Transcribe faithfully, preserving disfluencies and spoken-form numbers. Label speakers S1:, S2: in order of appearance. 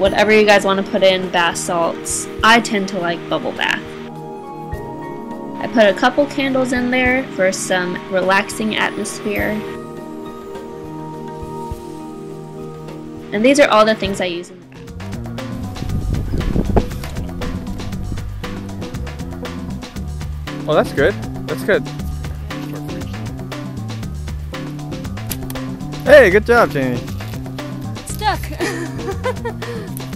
S1: whatever you guys want to put in, bath salts. I tend to like bubble bath. I put a couple candles in there for some relaxing atmosphere. And these are all the things I use in the bath.
S2: Oh, that's good. That's good. Hey, good job, Jamie.
S3: Stuck.